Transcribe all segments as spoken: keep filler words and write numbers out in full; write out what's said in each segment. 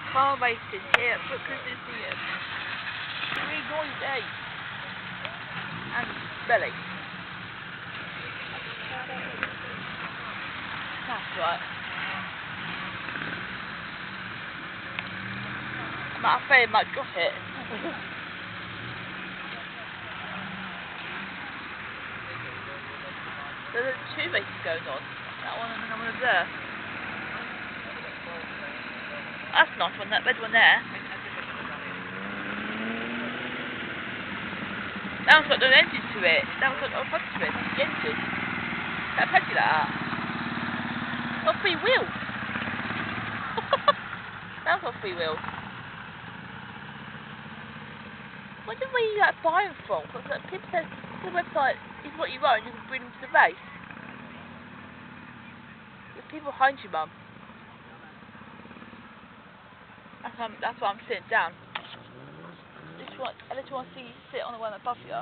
Car racing here at Brooklands Museum. Three noisy. And belly. That's right. I'm afraid I might drop it. There's two races going on. That one and another one over there. That's a nice one, that red one there. That one's got no engine to it. That one's got no front to it. That's the engine. That pedal like that. Got three wheels. That's got three wheels. Wonder where you like buy them from? Because like, people say the website is what you want, you can bring them to the race. There's people behind you, Mum. That's, um, that's why I'm sitting down. This one, I just want to see you sit on the one above you.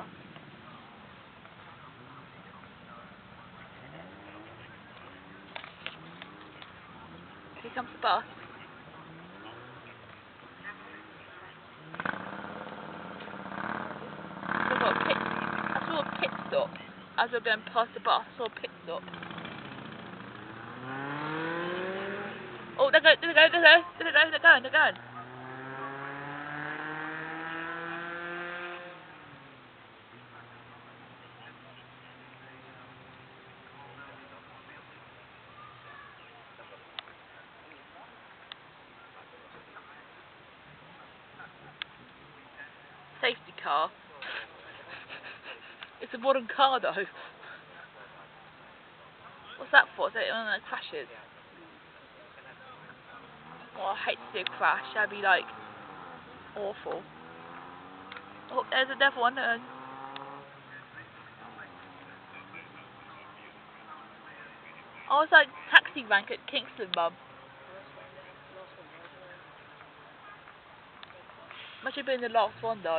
Here comes the bus. So I've got a pit, I saw a pit stop. As we were going past the bus, I saw a pit stop. Oh, there they go, there they go, there they go, there they go, they're going, they're going. Safety car. It's a modern car though. What's that for? Is that one that crashes? Oh, I hate to see a crash. That'd be like awful. Oh, there's another one. Uh, oh, it's like taxi rank at Kingston, Mum. Must have been the last one though.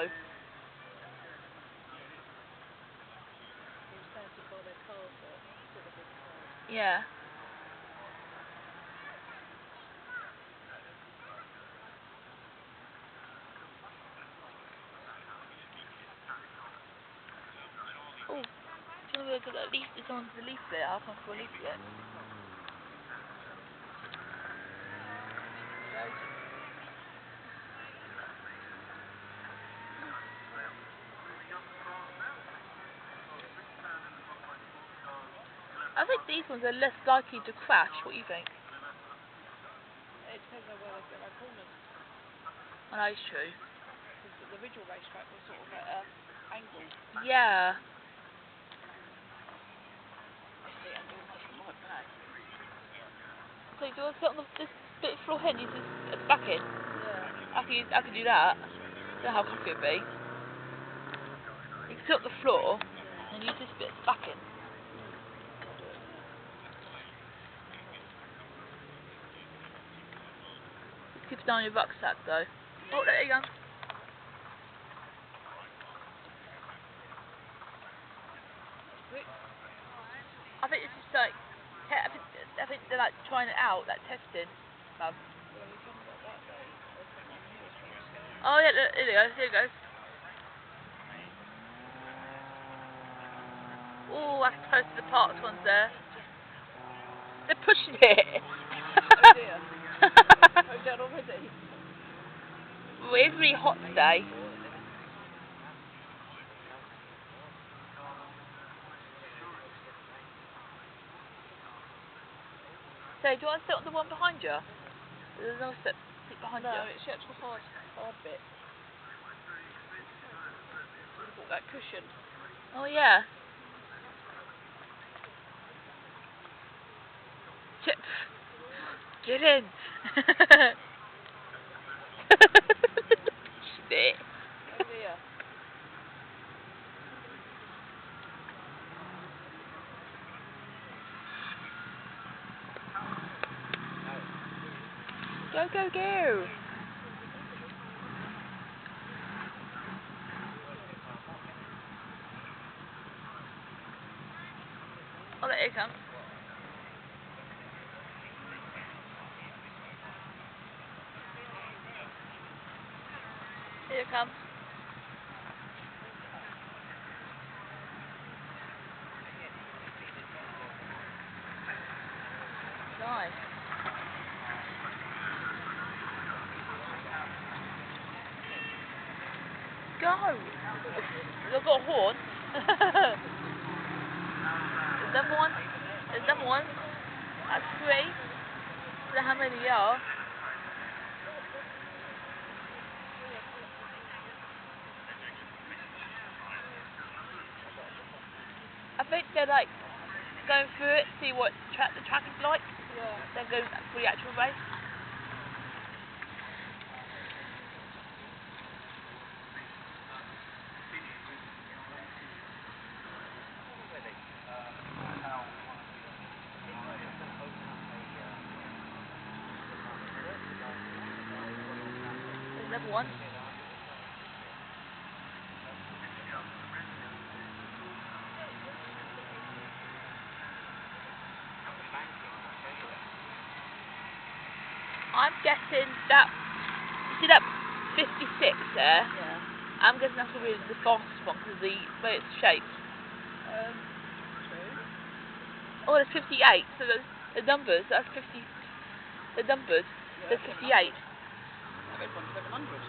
Yeah. Oh, do you want to look at the leaf? It's on the leaflet. I'll come for a leaflet. I think these ones are less likely to crash. What do you think? It depends on where they get their corners. I know it's true. Because the original racetrack was sort of at an angle. Yeah. The angle might back. So do you want to sit on the, this bit of floor here and use this at the back in? Yeah. I can use, I can do that. I don't know how comfy it'd be. You can sit on the floor and use this bit at the back in. Keep it down your rucksack though. Oh, there you go. I think it's just like, I think, I think they're like trying it out, like testing. Mum. Oh yeah, look, here it goes, here it goes. Oh, that's close to the parks ones there. They're pushing it. Oh dear. Oh, done already. Well, it's really hot today. So, do you want to sit on the one behind you? There's another sit, sit behind no, you. No, it's the actual hard, hard bit. That cushion. Oh yeah. Chip. Get in. Shit. Oh dear. Go, go, go. Oh, there it comes. it comes. Nice. Go! You've got a horn. There's another one. There's another one. That's three. I don't know how many there are. I think they're like going through it, see what track the track is like. Yeah. Then go for the actual race. There's another one. I'm guessing that, you see that fifty-six there? Yeah. I'm guessing that's going to be the fastest one because of the way it's shaped. Um, true. Oh, there's fifty-eight, so the, the numbers, that's fifty, the numbers, Yeah, there's fifty-eight. That red one's seven hundred.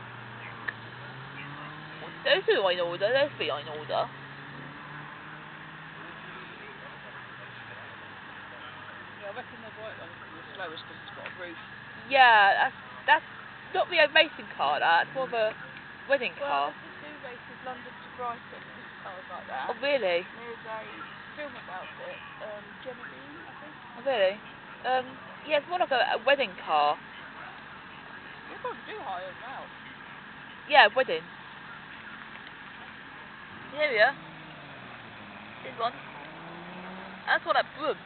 Those two are in order, those three are in order. Yeah, I reckon the white one's the slowest because it's got a roof. Yeah, that's, that's not the racing car, that's more of a wedding car. Well, there's this new races, London to Brighton, this cars like that. Oh, really? And there's a film about it, um, Genevieve, I think. Oh, really? Um, yeah, it's more like a, a wedding car. They probably do hire them out. Yeah, wedding. Here we are. This one. That's what that broom.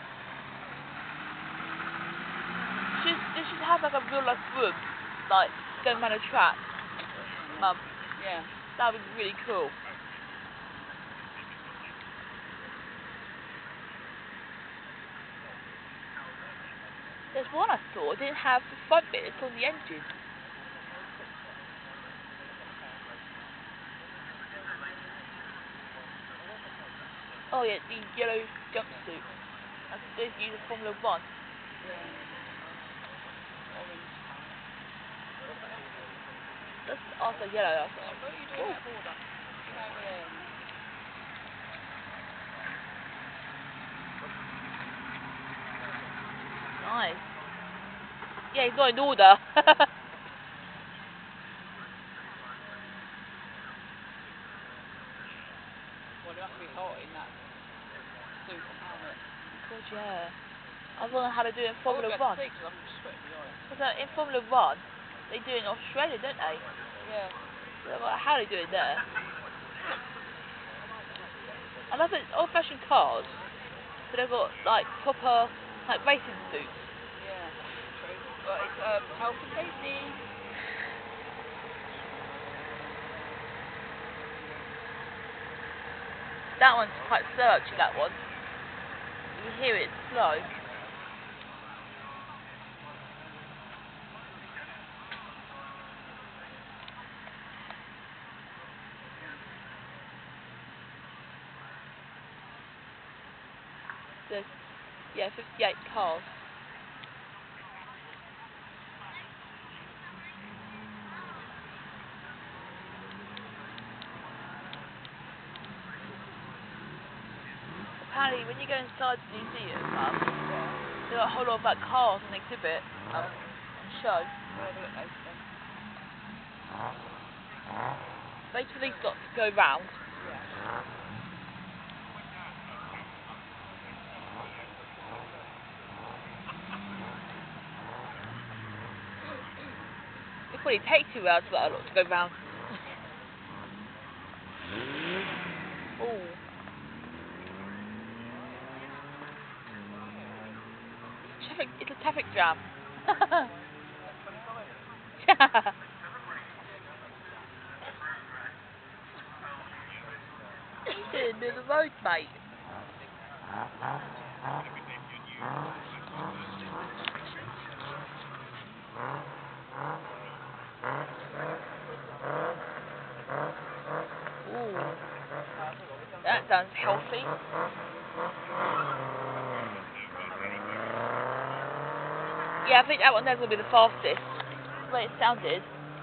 Should, they should have like a real life broom, like going around a track. Mum. Yeah. That would be really cool. There's one I saw, it didn't have the front bit, it's on the engine. Oh yeah, the yellow jumpsuit. That's those use in Formula One. Yeah. Orange. That's also yellow. I thought. What are you doing that border? Over there. Nice. Yeah, he's not in order. Well, it must be hot in that suit and helmet. God, yeah. I was wondering how they do it in Formula I One. would because I'm sweating the eye. Because uh, in Formula One, they do it in Australia, don't they? Yeah. So, like, how they do it there? I love it. Old-fashioned cars, but they've got like proper like racing suits. Yeah. True. But it's um, health and safety. That one's quite slow, actually. That one. You can hear it, it's slow. There's, yeah, fifty-eight cars. Apparently, when you go inside the museum, um, there are a whole lot of like cars on exhibit um, on show. We'll have a look later then. Wait for these got to go round. Yeah. It probably take two hours for that lot to go round. Oh. Traffic, it's a traffic jam. What are you doing near the road, mate? sounds healthy. Yeah, I think that one there's gonna be the fastest. The way it sounded.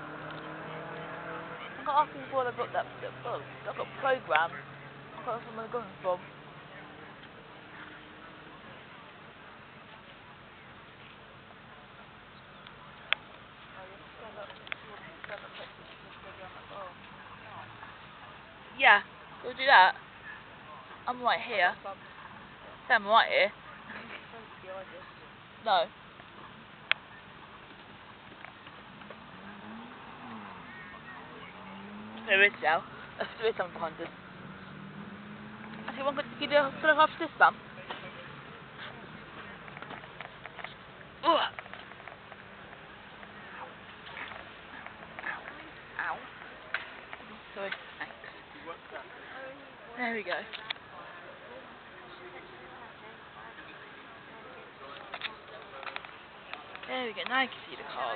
I'm not asking for what I got that. that oh, I got program. I got from where I got it from. Yeah, we'll do that. I'm right here. I'm right here. No. There is now. There is someone behind us. Actually, one could you do a photograph of this one? Ugh. Ow. Sorry, thanks. There we go. There we go, now you can see the cars.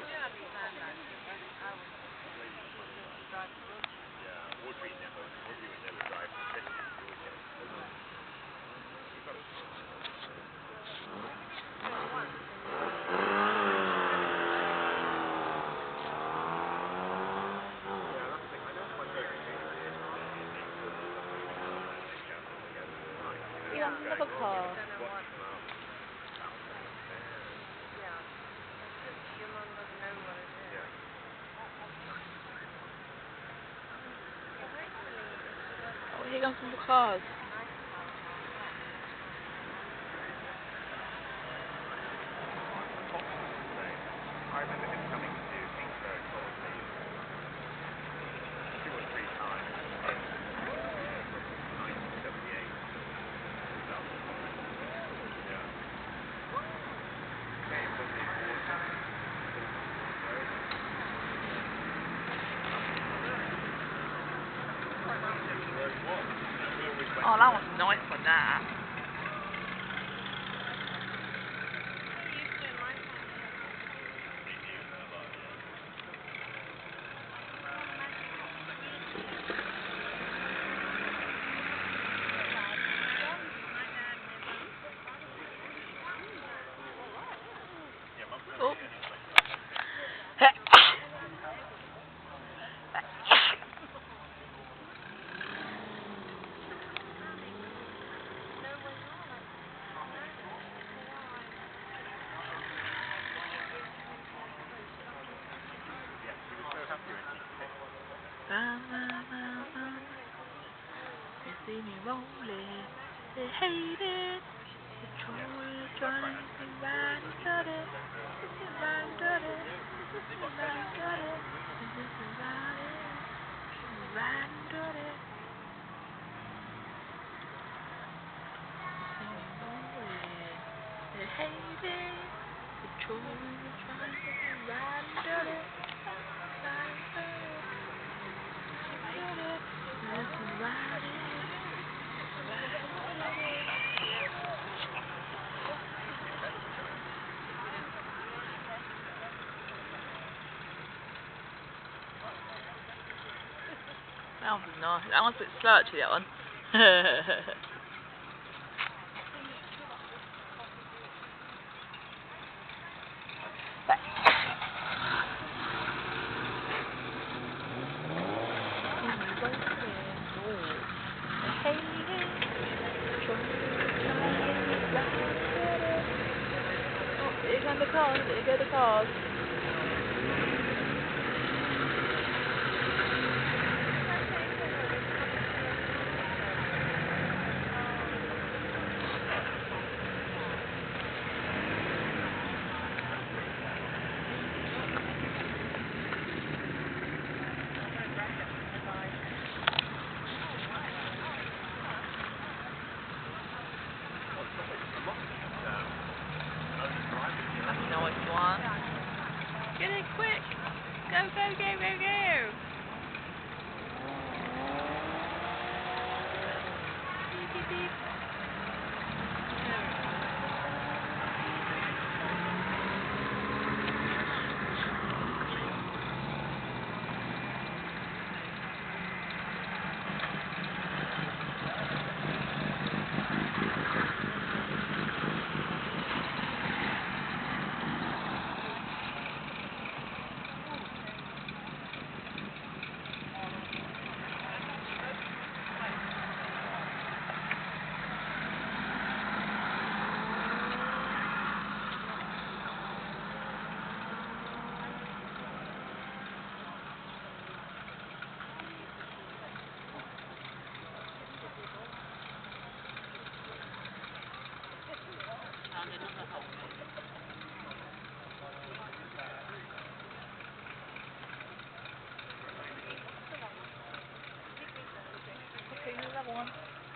Yeah, another car. Oh, here comes some more cars. I remember him coming to Kingsburg probably two or three times in nineteen seventy-eight. Yeah. Came from the water. Oh, that was a nice one, that. Oh. You see me rolling, they hate it. The troll is trying to ride and cut it. Ride and cut it. Ride and cut it. Ride it. Ride and cut it. See me rolling, they hate it. The troll is trying to ride and cut it. Ride and cut it. That one's nice. That one's a bit slow actually, that one. Oh, here come the cars, here go the cars. Get it quick! Go, go, go, go, go! Beep, beep, beep. one.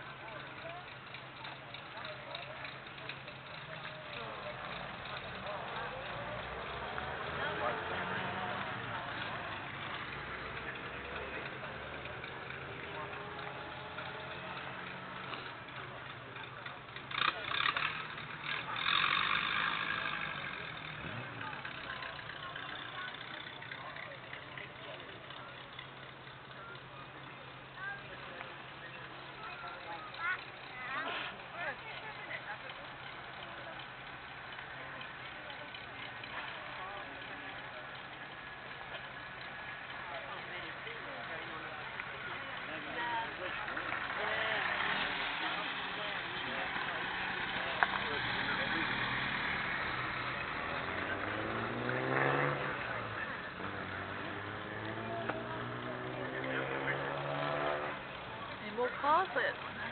Any more cars? Wait,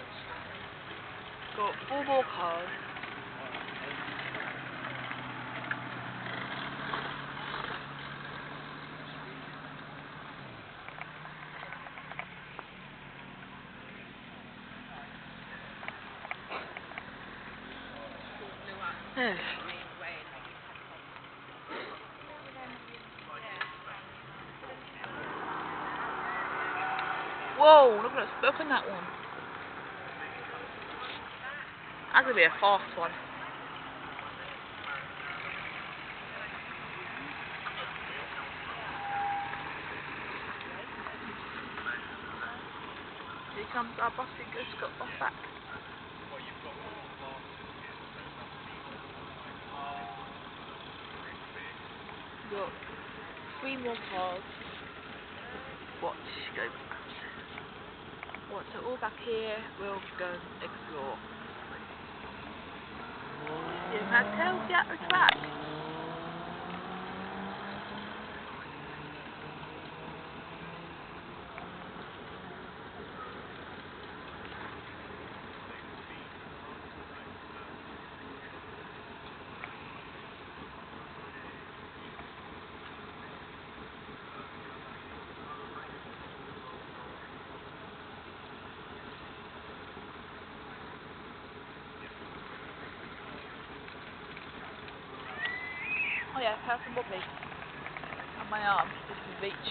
got four more cars. Yeah. Whoa, look at that smoke in that one. That's gonna be a fast one. Here comes our bossy goose got off back. Got three more cars. Watch, go back. Once they're all back here, we'll go and explore. You can tell the at the track. Oh yeah, have some wobbly on my arm, just to reach.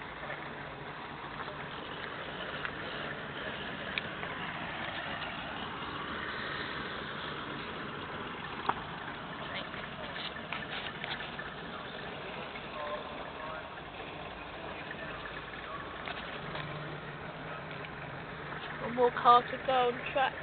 One more car to go on the track.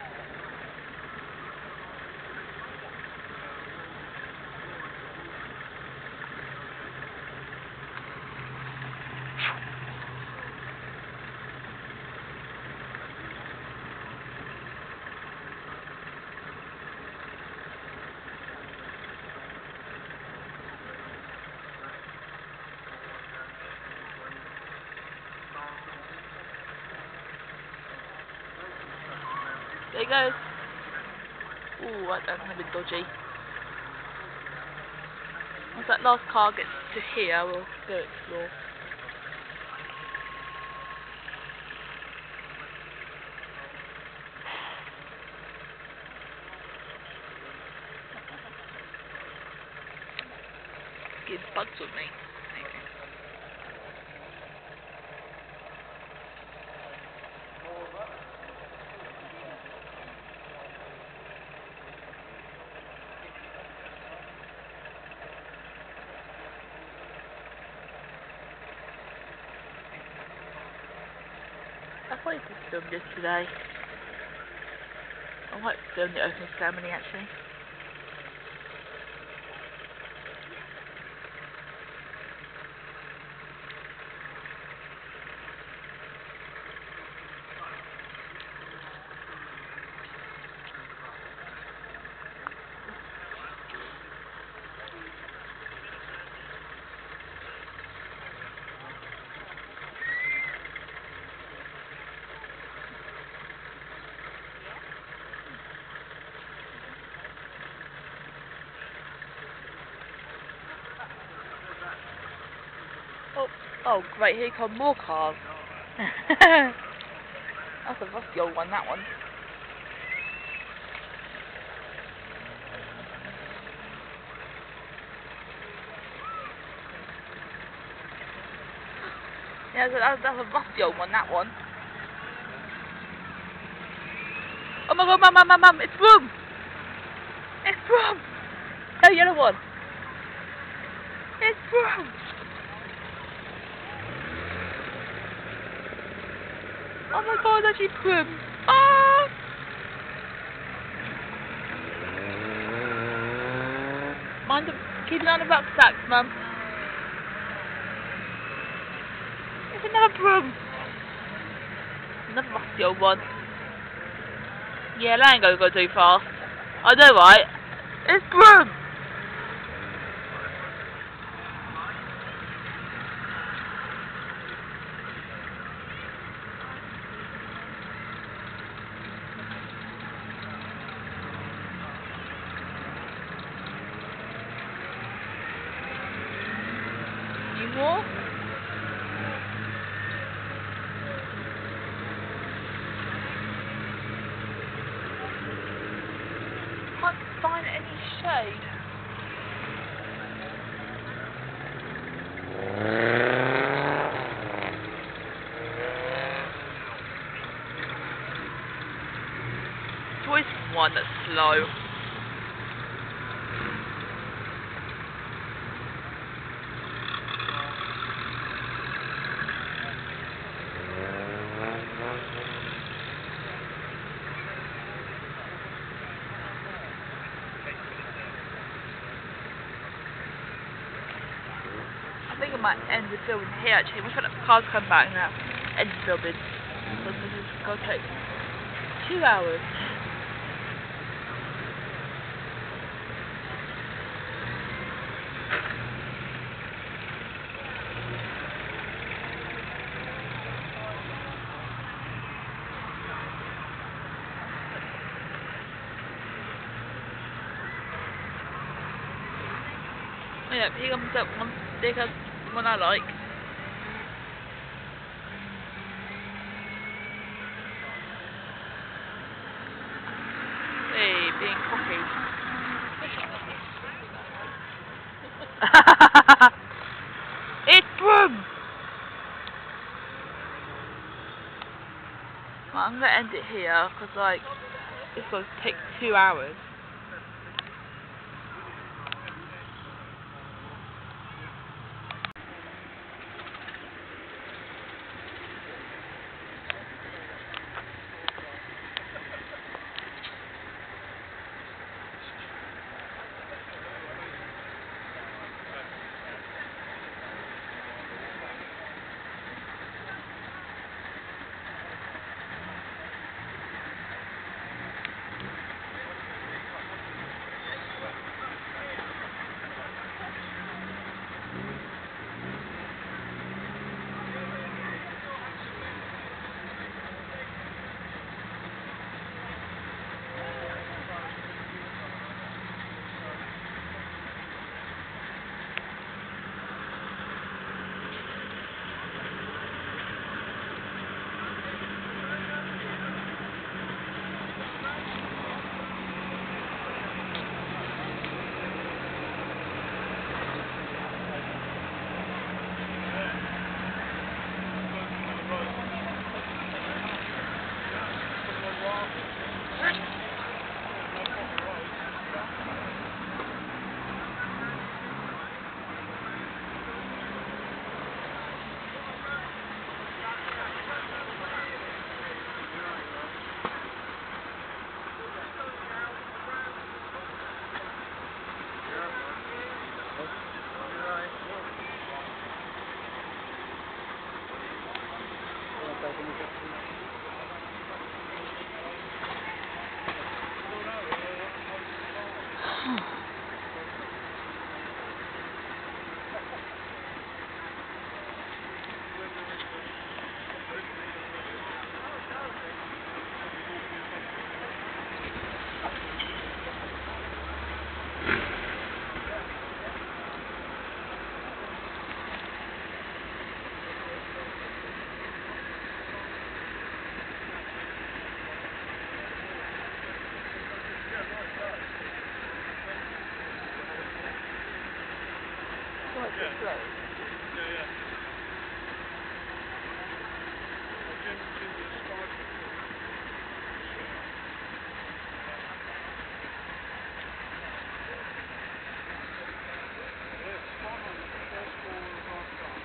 There he goes. Ooh, that's gonna be dodgy. Once that last car gets to here, we'll go explore. Getting bugs with me. I probably could film this today. I might film the opening ceremony actually. Oh, oh great, here come more cars. That's a rusty old one, that one. Yeah, that's, that's a rusty old one, that one. Oh my god, mum, mum, mum, mum, it's broom! It's broom! Oh, yellow one. It's broom! Oh my god, that's actually broom! Oh! Mind the, keep an eye on the rucksacks, mum. It's another broom! Another rusty old one. Yeah, that ain't gonna go too fast. I know, right? It's broom! You more? Can't find any shade. It's always one that's slow. I think I might end the filming here actually. Once the cars come back now, end the filming. Because this is going to take two hours. Oh yeah, here comes that one, there comes one I like. Hey, being cocky. It's broom! Well, I'm gonna end it here, because like, it's going to take two hours. Blue. Yeah, yeah. Well, Jim, Jim described it to me. Yeah, spot on. It's the first ball I've done.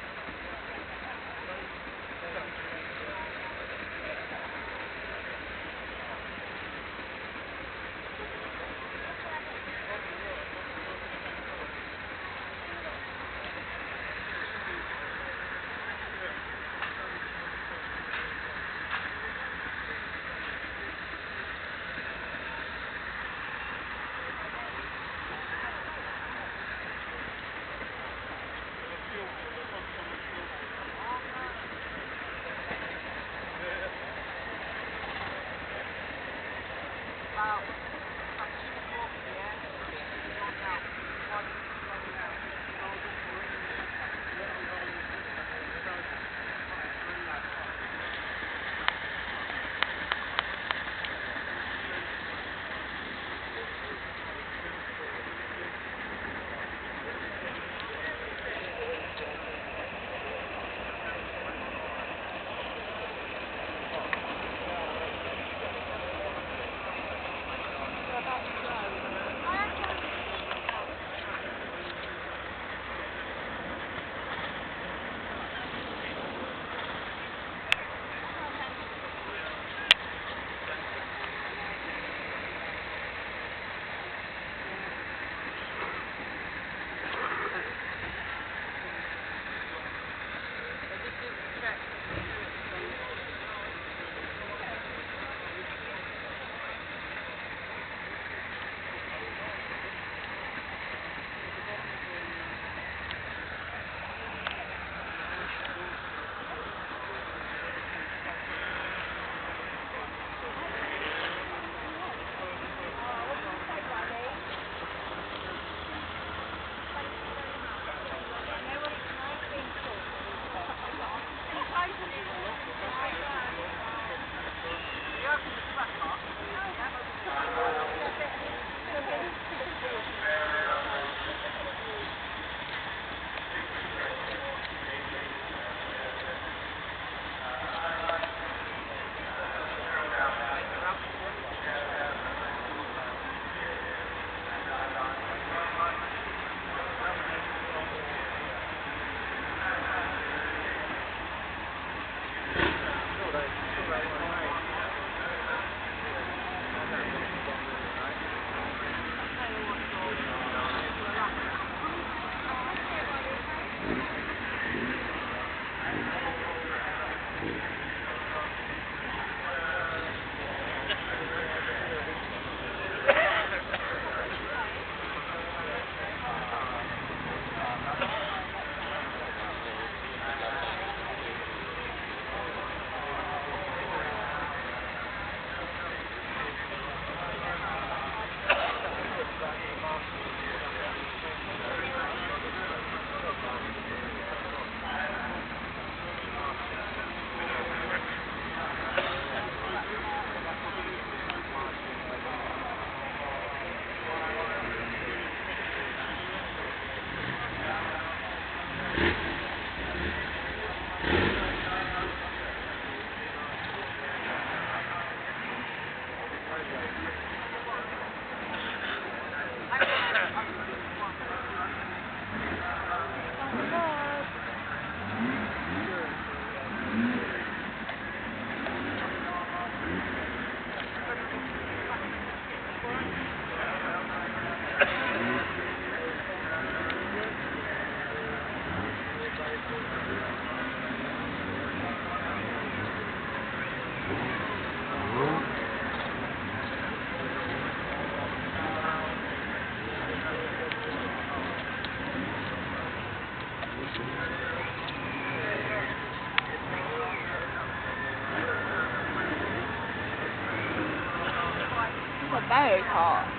Very hot.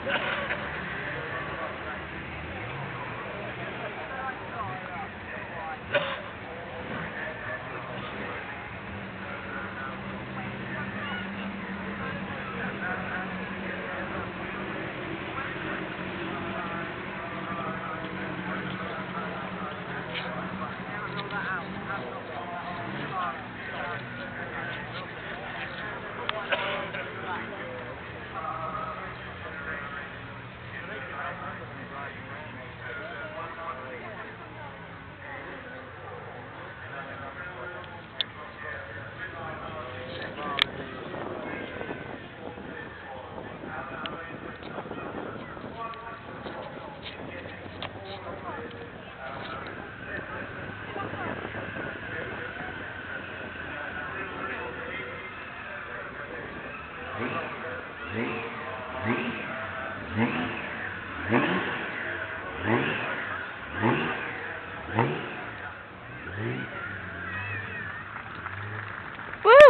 Woo!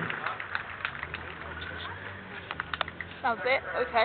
That was it? Okay.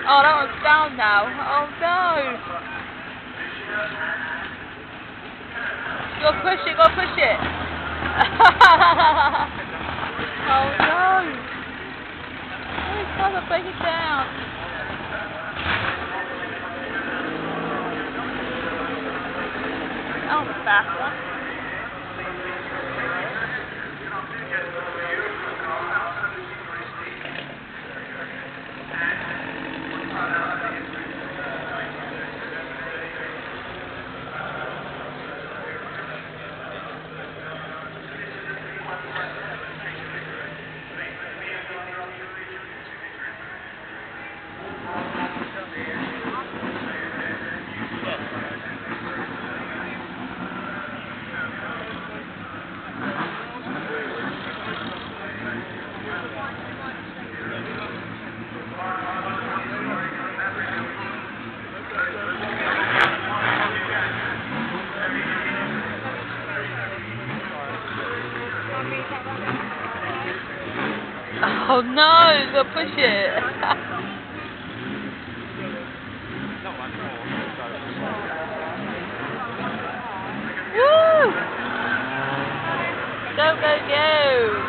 Oh, that one's down now. Oh no! You gotta push it, you gotta push it! Oh no! Oh, he's trying to break it down! That was a fast one. Oh no, you gotta push it. Woo! Go, go, go!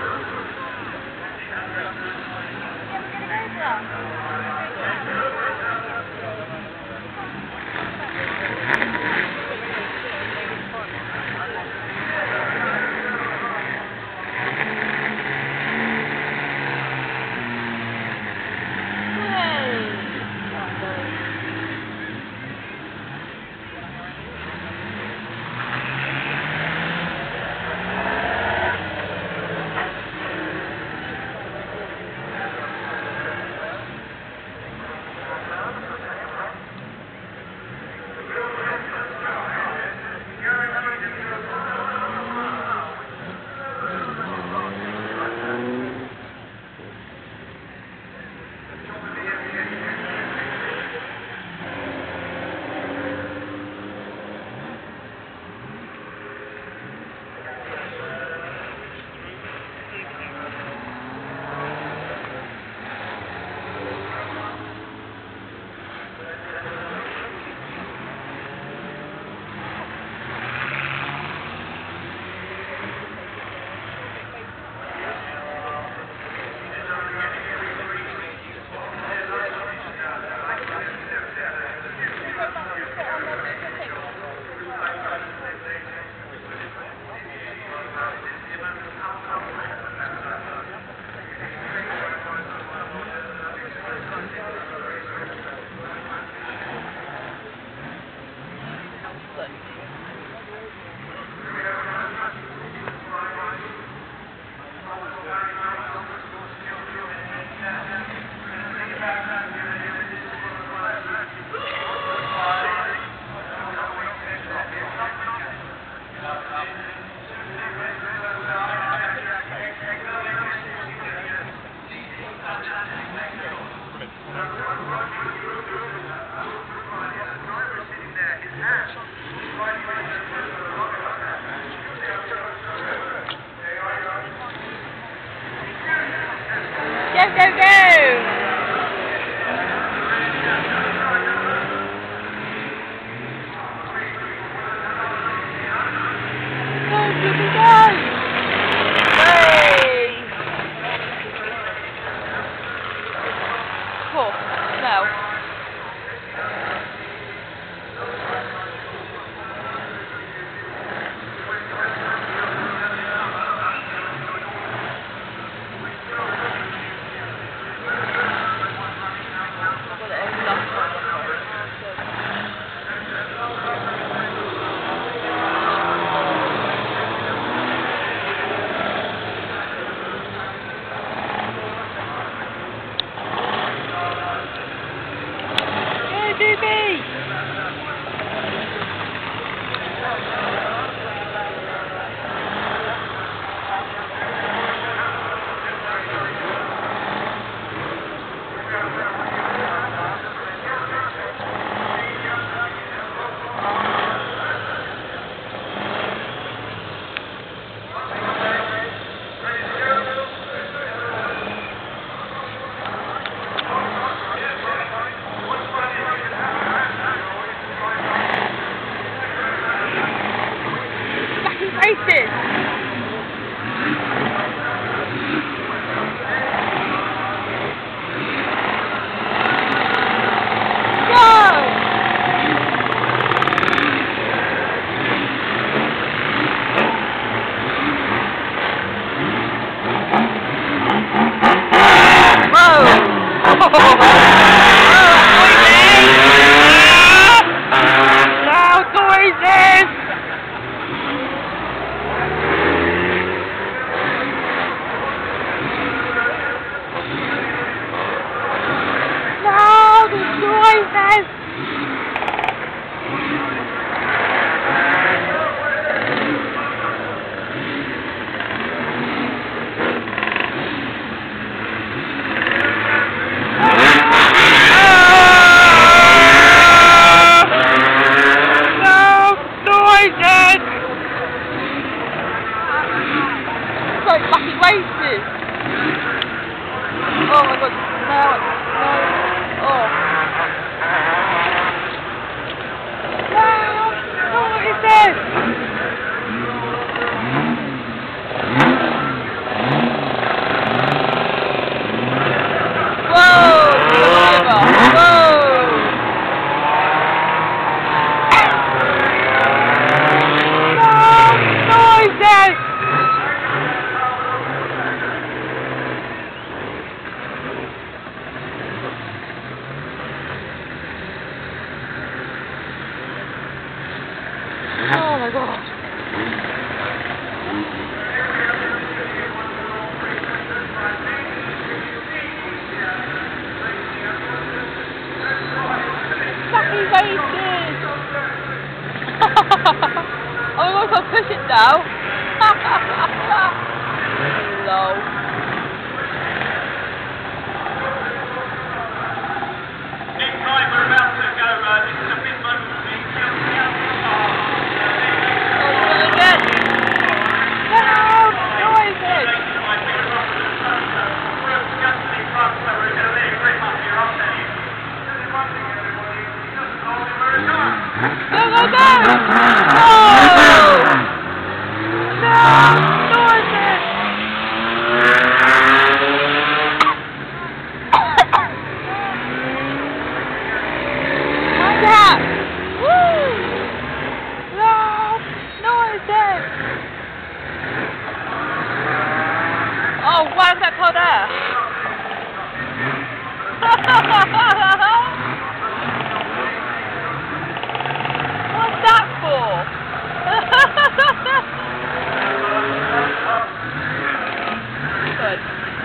Go, go, go! Go, go, go, go! Hey! Cool. No. noises! Like lucky races. Oh my god, no, no, oh. No, what is this? Whoa, whoa. No, noises. Oh my god. Lucky races! Oh my god, I'll push it now. Lol. Next time we're about to go, uh, this is a bit much for me. Go, go, go! No! No! Noises! What's that? Woo! No! Noises! Oh, why is that called there? What's that for? Good.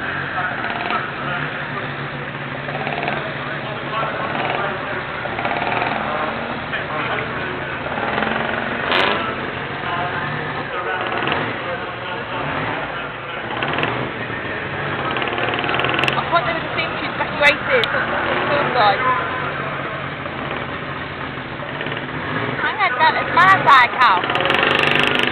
I can't never think she's evacuated. That's what it feels like. I'm going to go to my side house.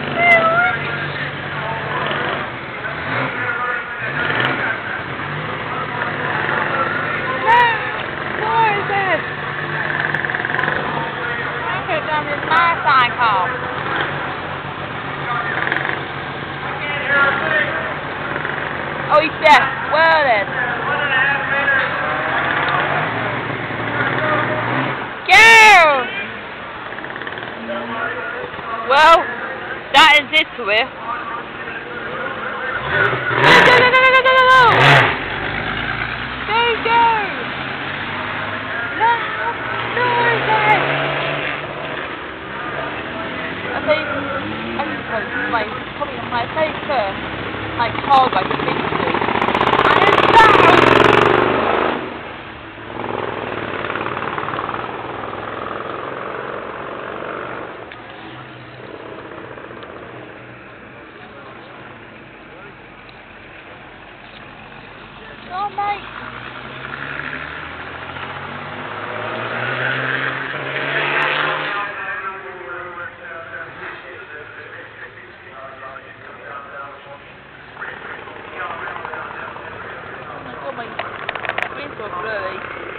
My sign call. Oh, he's deaf. Well then. Go! Well, that is it for it. Go, go, go, go, go, go, go! Go, go! No, noises! I think, I think like, probably my favourite, like, hard, like, big food. And it's down! Oh, mate! Oh my, screen's so blurry.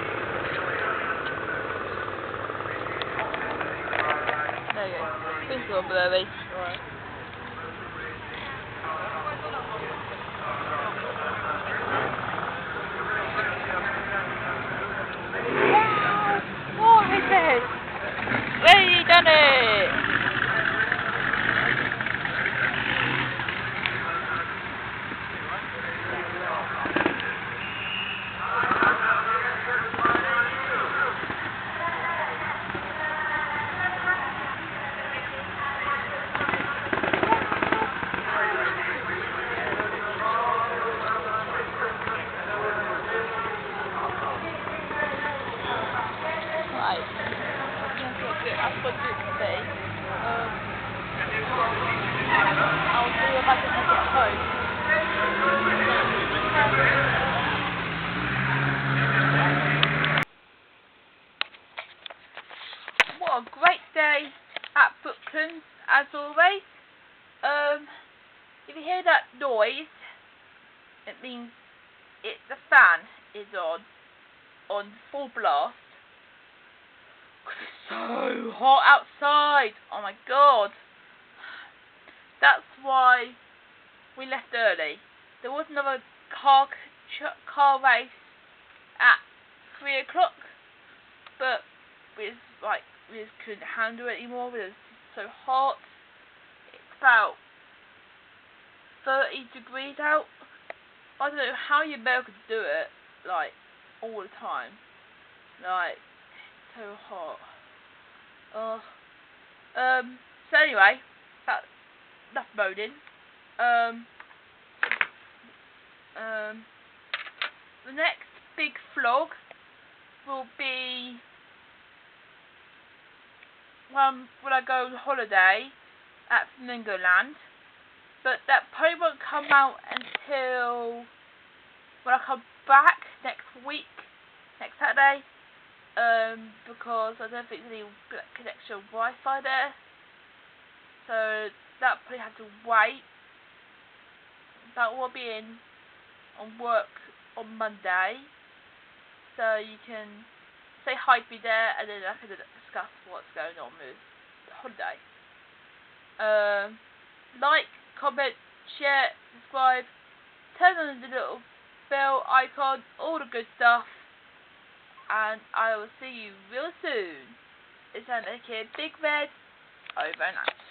There you go, screen's so blurry. Alright. What is this? We done it! Right. That's what good. That's what good to be. Um, I'll do if I can make it home. What a great day at Brooklands, as always. Um, if you hear that noise, it means it the fan is on on full blast. 'Cause it's so hot outside. Oh my god. That's why we left early. There was another car ch car race at three o'clock, but we just like we just couldn't handle it anymore. It was so hot. It's about thirty degrees out. I don't know how you Americans do it, like all the time. Like it's so hot. Oh. Um. So anyway, that's enough moaning. Um. Um. The next big vlog will be when when I go on holiday at Flamingo Land, but that probably won't come out until when I come back next week, next Saturday. Um, because I don't think there's any connection Wi-Fi there, so that probably have to wait. That will be in on work on Monday, so you can say hi to me there, and then I can discuss what's going on with the holiday. Um, like, comment, share, subscribe, turn on the little bell icon, all the good stuff. And I will see you real soon. It's Anna Kid Big Red, over and out.